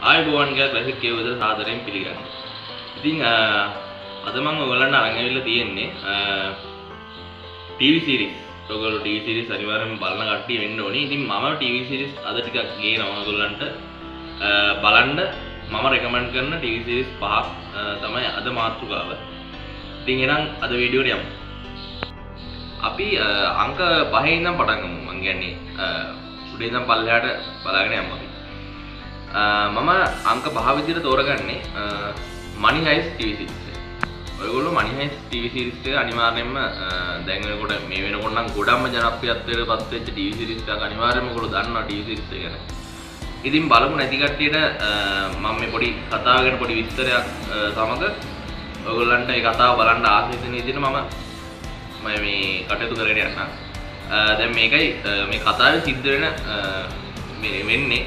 ආයුබෝවන් ගෑ බැලුවේ කියවද සාදරයෙන් පිළිගන්න. ඉතින් අද මම ඔයගලන්ට අරන් ඇවිල්ලා තියෙන්නේ TV series. ඔයගොල්ලෝ TV series අනිවාර්යෙන්ම බලන කට්ටිය වෙන්න ඕනේ. ඉතින් මම TV series අද ටිකක් ගේනවා ඔයගොල්ලන්ට බලන්න මම රෙකමන්ඩ් කරන TV series පහක් තමයි අද මාතෘකාව. ඉතින් එහෙනම් අද වීඩියෝට යමු. අපි අංක 5 ඉඳන් පටන් ගමු. මම කියන්නේ උඩේ ඉඳන් පල්ලෙහාට බලාගෙන යමු අපි. මම අංක 5 විදිහට තෝරගන්නේ Money Heist TV series. ඔයගොල්ලෝ Money Heist TV series එක අනිවාර්යයෙන්ම දැන් වෙනකොට මේ වෙනකොට නම් ගොඩක්ම ජනප්‍රියත්වයට පත් වෙච්ච TV series එකක් අනිවාර්යයෙන්ම ඔයගොල්ලෝ දන්නවා TV series එක ගැන. ඉතින් බලමු නැති කට්ටියට මම මේ පොඩි කතාව ගැන පොඩි විස්තරයක් සමග ඔයගොල්ලන්ට මේ කතාව බලන්න ආසයි වෙන විදිහට මම මේ කටයුතු කරගෙන යනවා. දැන් මේකයි මේ කතාවේ සිද්ධ වෙන මේ වෙන්නේ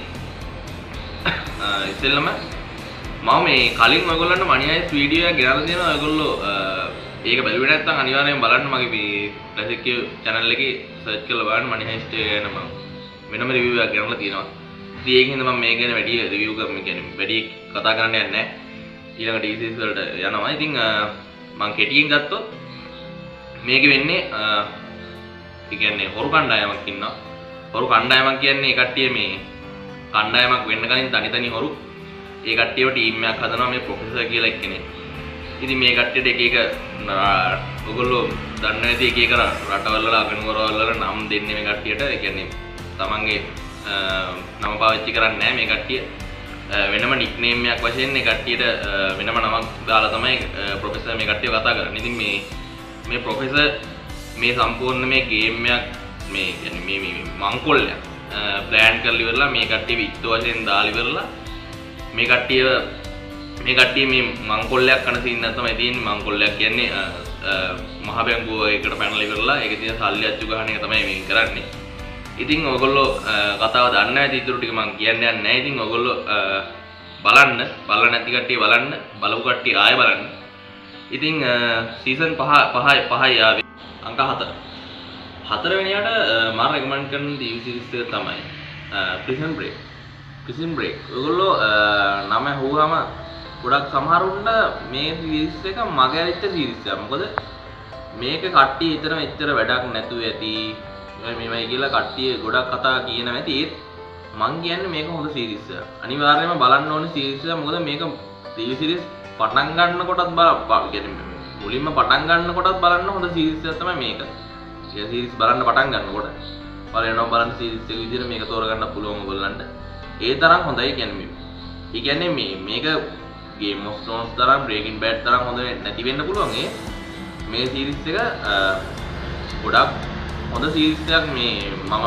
ඉතින්ලම මම මේ කලින් ඔයගොල්ලන්ට Money Heist වීඩියෝ එකක් ගෙනල්ලා දෙනවා. ඔයගොල්ලෝ ඒක බැලුවේ නැත්නම් අනිවාර්යෙන් බලන්න මගේ මේ ක්ලාසික් channel එකේ search කරලා බලන්න Money Heist ගැන මම වෙනම review එකක් ගෙනල්ලා තියෙනවා. ඉතින් ඒකින්ද මම මේ ගැන වැඩි review එකක් කියන්නේ වැඩි කතා කරන්න යන්නේ නැහැ. ඊළඟ TV series වලට යනවා. ඉතින් මම කෙටියෙන් ගත්තොත් මේක වෙන්නේ ඒ කියන්නේ හොරු කණ්ඩායමක් ඉන්නවා. හොරු කණ්ඩායමක් කියන්නේ ඒ කට්ටිය මේ කණ්ඩායමක් වෙන්න කලින් තනි හොරු ඒ කට්ටියව ටීම් එකක් හදනවා මේ ප්‍රොෆෙසර් කියලා එක්කෙනෙක්. ඉතින් මේ කට්ටියට එක ඔයගොල්ලෝ දන්නේ නැති එක රටවල් වල අගනුවරවල් වල නම් දෙන්නේ මේ කට්ටියට. ඒ කියන්නේ තමන්ගේ නම පාවිච්චි කරන්නේ නැහැ මේ කට්ටිය. වෙනම නික්නේම් එකක් වශයෙන් මේ කට්ටියට වෙනම නමක් දාලා තමයි ප්‍රොෆෙසර් මේ කට්ටිය කතා කරන්නේ. ඉතින් මේ ප්‍රොෆෙසර් මේ සම්පූර්ණ මේ ගේම් එකක් මේ කියන්නේ මේ මංකොල්ලයක් ප්ලෑන් කරලා ඉවරලා මේ කට්ටිය විත්ත වශයෙන් දාලා ඉවරලා මේ කට්ටිය මේ මංකොල්ලයක් කරන සීන් එක තමයි තියෙන්නේ. මංකොල්ලයක් කියන්නේ මහ බැංකුව එකට පැනලා ඉවරලා ඒකේ තියෙන සල්ලි අච්චු ගන්න එක තමයි මේ කරන්නේ. ඉතින් ඔයගොල්ලෝ කතාව දන්නේ නැති ඉතුරු ටික මම කියන්නේ නැහැ. ඉතින් ඔයගොල්ලෝ බලන්න නැති කට්ටිය බලන්න, බලපු කට්ටිය ආයෙ බලන්න. ඉතින් සීසන් 5යි ආවේ අංක 4. 4 වෙනියට මම රෙකමන්ඩ් කරන TV series එක තමයි Prison Break. ඔයගොල්ලෝ නම හුවම ගොඩක් සමහරුන්ට මේ series එක මග ඇරිච්ච series එකක්. මොකද මේක කට්ටිය ඊතරම එච්චර වැඩක් නැතුව ඇති. මේවයි කියලා කට්ටිය ගොඩක් කතා කියනවා ඇති. ඒත් මං කියන්නේ මේක හොඳ series එකක්. අනිවාර්යයෙන්ම බලන්න ඕනේ series එක. මොකද මේක TV series පටන් ගන්න කොටත් මුලින්ම පටන් ගන්න කොටත් බලන්න හොඳ series එකක් තමයි මේක. ඒ series බලන්න පටන් ගන්නකොට බලන series එක විදිහට මේක තෝරගන්න පුළුවන් ඔයගොල්ලන්ට. ඒ තරම් හොඳයි කියන්නේ. ඒ කියන්නේ මේක Game of Thrones තරම් Breaking Bad තරම් හොඳ නැති වෙන්න පුළුවන්. මේ series එක ගොඩක් හොඳ series එකක් මේ මම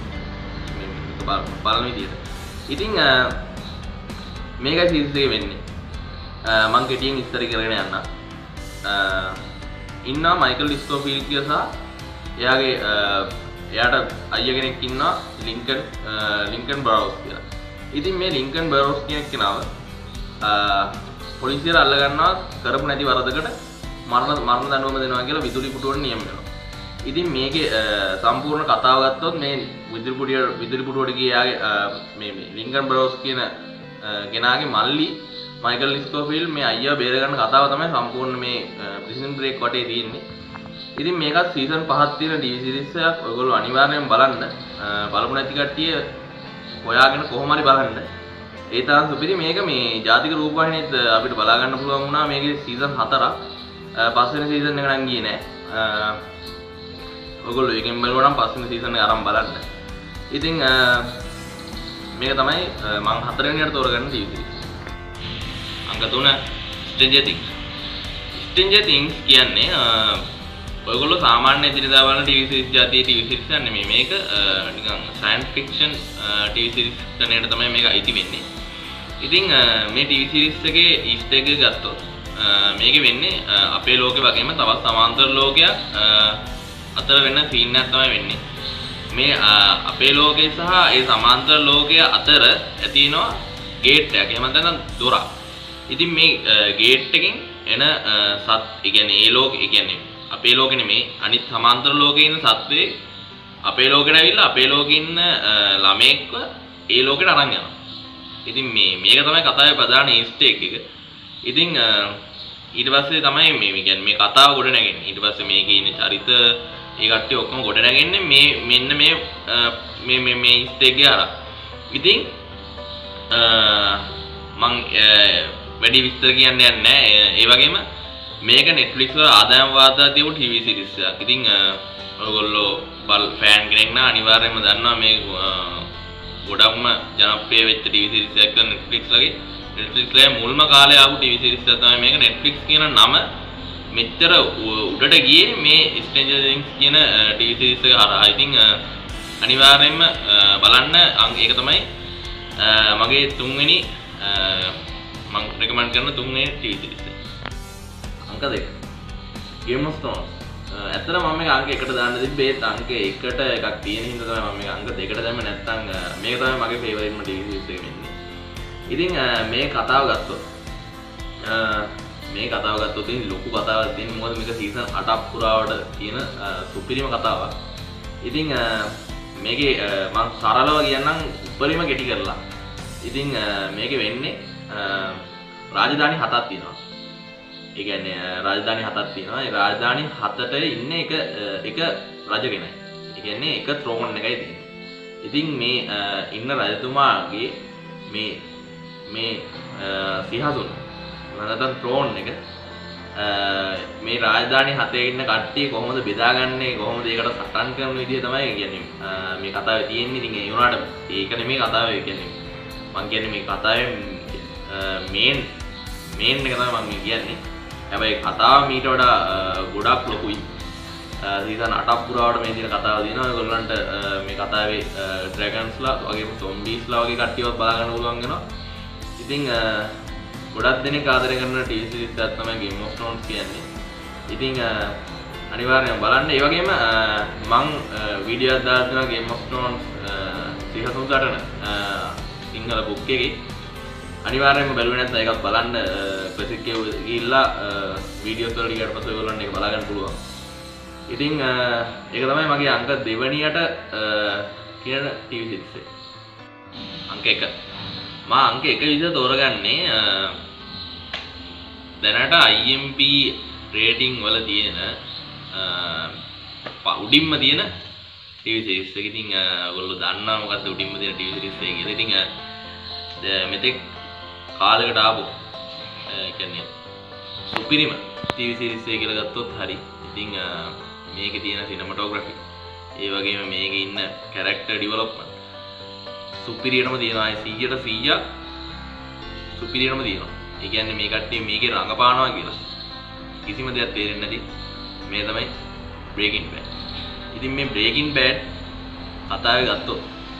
බලන විදිහට. ඉතින් මේකයි series එක වෙන්නේ. මම කෙටියෙන් විස්තර කරගෙන යන්න. ඉන්නවා මයිකල් ස්කෝෆීල්ඩ් කියලා සහ එයාට අයියා කෙනෙක් ඉන්නවා ලින්කන් බරෝස් කියලා. ඉතින් මේ ලින්කන් බරෝස් කියන කෙනාව පොලිසියට අල්ල ගන්නවා කරපු නැති වරදකට මරණ දඬුවම දෙනවා කියලා විදුලි පුටුවට නියම වෙනවා. ඉතින් මේකේ සම්පූර්ණ කතාව ගත්තොත් මේ විදුලි පුටුවට ගියාගේ මේ ලින්කන් බරෝස් කියන කෙනාගේ මල්ලි මයිකල් ස්කෝෆීල්ඩ් මේ අයියා බේර ගන්න කතාව තමයි සම්පූර්ණ මේ Prison Break වටේ තියෙන්නේ. ඉතින් මේකත් සීසන් 5ක් තියෙන TV series එකක්. ඔයගොල්ලෝ අනිවාර්යෙන් බලන්න. බලමු නැති කට්ටිය හොයාගෙන කොහොම හරි බලන්න. ඒ තරම් සුපිරි මේක මේ ජාතික රූපවාහිනියත් අපිට බලා ගන්න පුළුවන් වුණා. මේකේ සීසන් 4ක්. පස්වෙනි සීසන් එක නම් ගියේ නෑ. ඔයගොල්ලෝ එකෙන් බලුවා නම් පස්වෙනි සීසන් එක අරන් බලන්න. ඉතින් මේක තමයි මම 4 වෙනියට තෝරගන්න TV series. අංක 3 Stranger Things කියන්නේ ඔයගොල්ලෝ සාමාන්‍ය ඉදිරියදා බලන TV series જાතියේ TV series එකක් නෙමෙයි. මේක නිකන් science fiction TV series කෙනෙක්ට තමයි මේක අයිති වෙන්නේ. ඉතින් මේ TV series එකේ easter egg ගත්තොත් මේකේ වෙන්නේ අපේ ලෝකේ වගේම තවත් සමාන්තර ලෝකයක් අතර වෙන scene එකක් තමයි වෙන්නේ. මේ අපේ ලෝකේ සහ ඒ සමාන්තර ලෝකය අතර ඇති වෙනවා gate එකක්. එහෙම නැත්නම් දොරක්. ඉතින් මේ gate එකෙන් එන ඒ කියන්නේ ඒ ලෝකෙ ඒ කියන්නේ අපේ ලෝකෙ නෙමෙයි අනිත් සමාන්තර ලෝකේ ඉන්න සත්වයේ අපේ ලෝකෙට ඇවිල්ලා අපේ ලෝකෙ ඉන්න ළමෙක්ව ඒ ලෝකෙට අරන් යනවා. ඉතින් මේක තමයි කතාවේ ප්‍රධාන ඉස්ටේක් එක. ඉතින් ඊට පස්සේ තමයි මේ කියන්නේ මේ කතාව ගොඩ නැගෙන්නේ. ඊට පස්සේ මේකේ ඉන්න චරිත ඒ කට්ටිය ඔක්කොම ගොඩ නැගෙන්නේ මෙන්න මේ ඉස්ටේක් එක හරහා. ඉතින් මං වැඩි විස්තර කියන්නේ නැහැ. ඒ වගේම මේක Netflix වල ආදායම් වාදා තියපු TV series එකක්. ඉතින් ඔයගොල්ලෝ ෆෑන් කෙනෙක් නම් අනිවාර්යයෙන්ම දන්නවා මේ ගොඩක්ම ජනප්‍රිය වෙච්ච TV series එකක් Netflix ලගේ. Netflix ලගේ මුල්ම කාලේ ආපු TV series එක තමයි මේක. Netflix කියන නම මෙච්චර උඩට ගියේ මේ Stranger Things කියන TV series එක හරහා. ඉතින් අනිවාර්යයෙන්ම බලන්න. ඒක තමයි මගේ තුන්වෙනි මම රෙකමන්ඩ් කරන තුන්වෙනි TV series එක. අංක 2 Game of Thrones. ඇත්තට මම මේක අංක 1ට දාන්න තිබ්බේ අංක 1ට එකක් තියෙන හින්දා තමයි මම මේක අංක 2ට දැම්මේ. නැත්තම් මේක තමයි මගේ ෆේවරිට්ම TV series එක වෙන්නේ. ඉතින් මේ කතාව ගත්තොත් ඉතින් ලොකු කතාවක් තියෙන. මොකද මේක සීසන් 8ක් පුරාවට තියෙන සුපිරිම කතාවක්. ඉතින් මේකේ මම සරලව කියන්නම් උපරිම කෙටි කරලා. ඉතින් මේකේ වෙන්නේ රාජධානි 7ක් තියෙනවා. ඒ කියන්නේ රාජධානි 7ක් තියෙනවා. ඒ රාජධානි 7ට ඉන්නේ එක රජ කෙනයි. ඒ කියන්නේ එක ත්‍රෝන් එකයි තියෙන්නේ. ඉතින් මේ ඉන්න රජතුමාගේ මේ සිහසුන නැත්නම් ත්‍රෝන් එක මේ රාජධානි 7 ඉන්න කට්ටිය කොහොමද බෙදාගන්නේ, කොහොමද ඒකට සටන් කරන විදිය තමයි කියන්නේ මේ කතාවේ තියෙන්නේ. ඉතින් ඒ වුණාට ඒක නෙමෙයි කතාවේ කියන්නේ. මම කියන්නේ මේ කතාවේ මේන් එක තමයි මම කියන්නේ. හැබැයි කතාව මීට වඩා ගොඩක් ලොකුයි. සීසන් 8ක් පුරාවට මේ දින කතාව දිනවා. ඒගොල්ලන්ට මේ කතාවේ ඩ්‍රැගන්ස්ලා වගේම සොම්බීස්ලා වගේ කට්ටියවත් බලා ගන්න පුළුවන් වෙනවා. ඉතින් ගොඩක් දෙනෙක් ආදරය කරන TV series එකක් තමයි Game of Thrones කියන්නේ. ඉතින් අනිවාර්යයෙන් බලන්න. ඒ වගේම මම වීඩියෝ එකක් දාලා තියෙනවා Game of Thrones සීසන් 3ට සිංහල බුක් එකේ. අනිවාර්යයෙන්ම බැලුවේ නැත්නම් ඒකත් බලන්න. ක්ලාසික් එක ගිහිල්ලා වීඩියෝස් වල ටිකට පස්සේ ඔයගොල්ලන්ට ඒක බලා ගන්න පුළුවන්. ඉතින් ඒක තමයි මගේ අංක 2 කියන TV series එක. අංක 1. මම අංක 1 විදිහට තෝරගන්නේ දැනට IMDb රේටිං වල තියෙන උඩින්ම තියෙන TV series එක. ඉතින් ඔයගොල්ලෝ දන්නවා මොකද්ද උඩින්ම තියෙන TV series එක කියලා. ඉතින් මෙතෙක් කාලයකට ආපු කියන්නේ සුපිරිම TV series එක කියලා ගත්තොත් හරි. ඉතින් මේකේ තියෙන සිනමැටෝග්‍රැෆි ඒ වගේම මේකේ ඉන්න කැරක්ටර් ඩෙවලොප්මන්ට් සුපිරියටම තියෙනවා. 100% සුපිරියටම තියෙනවා. ඒ කියන්නේ මේ කට්ටිය මේකේ රඟපානවා කියලා කිසිම දෙයක් තේරෙන්නේ නැති මේ තමයි Breaking Bad. ඉතින් මේ Breaking Bad කතාවේ ගත්තොත්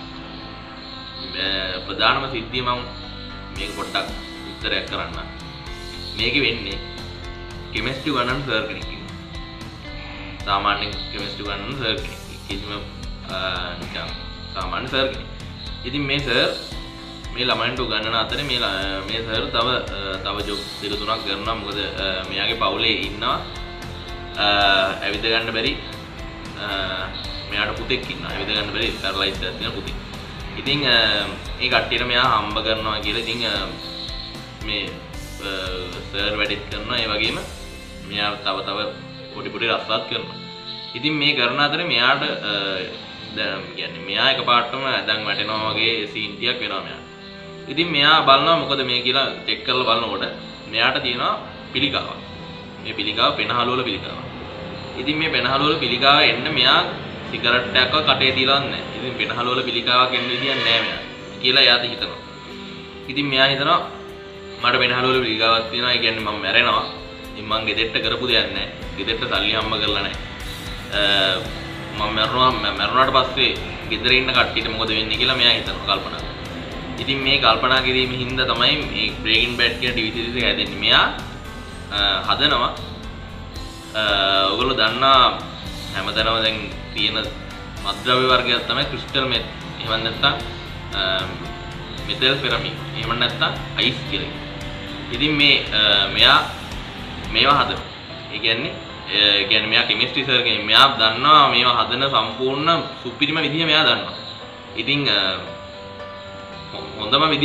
ප්‍රධානම සිද්ධිය මම මේක පොඩ්ඩක් විස්තරයක් කරන්න. මේකේ වෙන්නේ කෙමිස්ට්‍රි ගණන් සර් කෙනෙක් ඉන්නවා. සාමාන්‍ය කෙමිස්ට්‍රි ගණන් සර් කෙනෙක්. කිසිම නිකන් සාමාන්‍ය සර් කෙනෙක්. ඉතින් මේ සර් මේ ළමයින්ට උගන්වන අතරේ මේ සර් තව ජොබ් දෙක තුනක් කරනවා. මොකද මෙයාගේ පවුලේ ඉන්නවා ඇවිද ගන්න බැරි මෙයාට පුතෙක් ඉන්නවා. ඇවිද ගන්න බැරි පැරලයිස් එකක් තියෙන පුතෙක්. ඉතින් ඒ කට්ටියට මෙයා හම්බ කරනවා කියලා. ඉතින් මේ සර් වැඩිත් කරනවා. ඒ වගේම මෙයා තව පොඩි රස්සාත් කරනවා. ඉතින් මේ කරන අතරේ මෙයාට කියන්නේ මෙයා එකපාරටම ඇඳන් වැටෙනවා වගේ සීන් ටිකක් වෙනවා මෙයාට. ඉතින් මෙයා බලනවා මොකද මේ කියලා චෙක් කරලා බලනකොට මෙයාට තියෙනවා පිළිකාවක්. මේ පිළිකාව පෙනහළු වල පිළිකාවක්. ඉතින් මේ පෙනහළු වල පිළිකාව එන්න මෙයා සිගරට් එකක් කටේ තියලවත් නැහැ. ඉතින් පෙනහළු වල පිළිකාවක් එන්න විදියක් නැහැ මෙයා කියලා එයාට හිතනවා. ඉතින් මෙයා හිතනවා මට පෙනහළු වල පිළිකාවක් තියෙනවා. ඒ කියන්නේ මම මැරෙනවා. ඉතින් මං ගෙදෙට්ට කරපු දෙයක් නැහැ. ගෙදෙට්ට සල්ලි හම්බ කරලා නැහැ. මම මැරුණාට පස්සේ ගෙදර ඉන්න කට්ටියට මොකද වෙන්නේ කියලා මෙයා හිතනවා කල්පනා කරනවා. ඉතින් මේ කල්පනා කිරීමෙන් හින්දා තමයි මේ Breaking Bad කියන TV series එක හැදෙන්නේ. මෙයා හදනවා ඔයගොල්ලෝ දන්නා හැමතැනම දැන් තියෙන මත්ද්‍රව්‍ය වර්ගයක් තමයි ක්‍රිස්ටල් මෙත්. එහෙම නැත්නම් මෙතල් ෆෙරමින්. එහෙම නැත්නම් අයිස් කියලා. ඉතින් මෙයා මේවා හදනවා. ඒ කියන්නේ මෙයා කෙමිස්ට්‍රි සර් කෙනෙක්. මෙයා දන්නවා මේවා හදන සම්පූර්ණ සුපිරිම විදිය මෙයා දන්නවා. ඉතින් හොඳම විදියට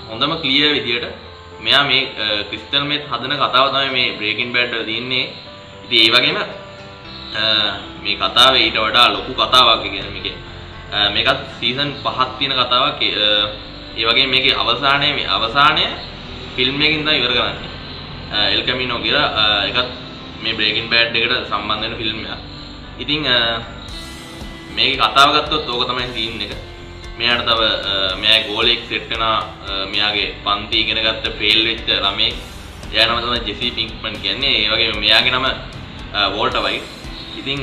හොඳම ක්ලියර් විදියට මෙයා මේ ක්‍රිස්ටල් මේත් හදන කතාව තමයි මේ බ්‍රේකින් බෑඩ් වල තියෙන්නේ. ඉතින් ඒ වගේම මේ කතාවේ ඊට වඩා ලොකු කතාවක් කියන්නේ මේකේ. මේකත් සීසන් 5ක් තියෙන කතාවක්. ඒ වගේම මේකේ අවසානය ෆිල්ම් එකකින් තමයි ඉවර කරන්නේ. එල් කැමිනෝ කියලා එකත් මේ බ්‍රේකින් බෑඩ් එකට සම්බන්ධ වෙන ෆිල්ම් එකක්. ඉතින් මේකේ කතාව ගත්තොත් ඕක තමයි සීන් එක. මෙයාට තව මෙයාගේ ගෝලෙක් සෙට් වෙනා මෙයාගේ පන්ති ඉගෙන ගත්ත ෆේල් වෙච්ච ළමයි. එයා නම තමයි ජෙසි පින්ක්මන් කියන්නේ. ඒ වගේම මෙයාගේ නම වෝල්ටර් වයිට්. ඉතින්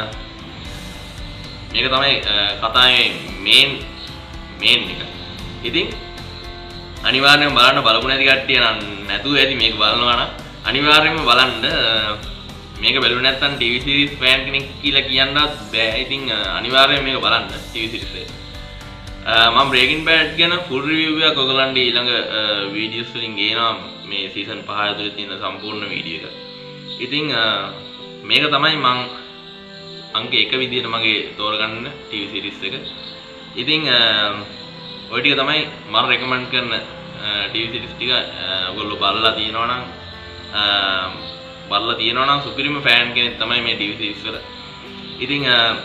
මේක තමයි කතාවේ මේන් එක. ඉතින් අනිවාර්යයෙන්ම බලපු නැති කට්ටිය නම් නැතුව ඇති මේක බලනවා නම් අනිවාර්යයෙන්ම බලන්න. මේක බැලුවේ නැත්නම් TV series fan කෙනෙක් කියලා කියන්නත් බෑ. ඉතින් අනිවාර්යයෙන් මේක බලන්න TV series එක. මම Breaking Bad ගැන full review එකක් ඔයගලන්ට ඊළඟ videos වලින් ගේනවා මේ season 5 ඇතුලේ තියෙන සම්පූර්ණ video එක. ඉතින් මේක තමයි මම අංක 1 විදියට මගේ තෝරගන්න TV series එක. ඉතින් ඔය ටික තමයි මම recommend කරන TV series ටික. ඔයගොල්ලෝ බලලා තියෙනවා නම් සුපිරිම fan කෙනෙක් තමයි මේ TV series වල. ඉතින්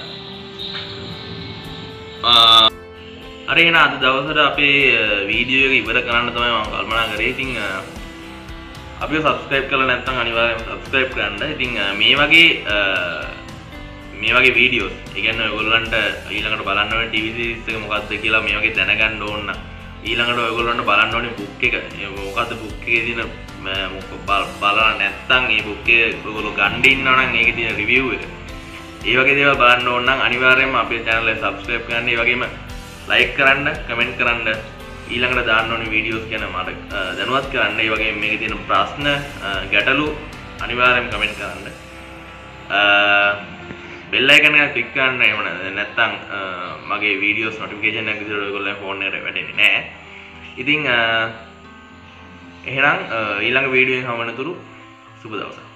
හරි එහෙනම් අද දවසට අපේ වීඩියෝ එක ඉවර කරන්න තමයි මම කල්පනා කරේ. ඉතින් අපිව subscribe කරලා නැත්නම් අනිවාර්යයෙන්ම subscribe කරන්න. ඉතින් මේ වගේ වීඩියෝස් ඒ කියන්නේ ඔයගොල්ලන්ට ඊළඟට බලන්න ඕනේ TV series එක මොකක්ද කියලා මේ වගේ දැනගන්න ඕන නම් ඊළඟට ඔයගොල්ලන්ට බලන්න ඕනේ book එක. මොකද්ද book එකේ තියෙන බලලා නැත්නම් මේ book එක ඔයගොල්ලෝ ගන්න ඉන්නවා නම් ඒකේ තියෙන review එක. ඒ වගේ දේවල් බලන්න ඕන නම් අනිවාර්යයෙන්ම අපේ channel එක subscribe කරන්න. ඒ වගේම like කරන්න, comment කරන්න, ඊළඟට දාන්න ඕනේ videos ගැන මට දැනුවත් කරන්න. ඒ වගේම මේකේ තියෙන ප්‍රශ්න, ගැටලු අනිවාර්යයෙන්ම comment කරන්න. bell icon එක click කරන්න. එහෙම නැත්නම් මගේ videos notification එක විදිහට ඔයගොල්ලෝ phone එකට වැටෙන්නේ නැහැ. ඉතින් එහෙනම් ඊළඟ වීඩියෝ එකෙන් හමු වෙනතුරු සුබ දවසක්.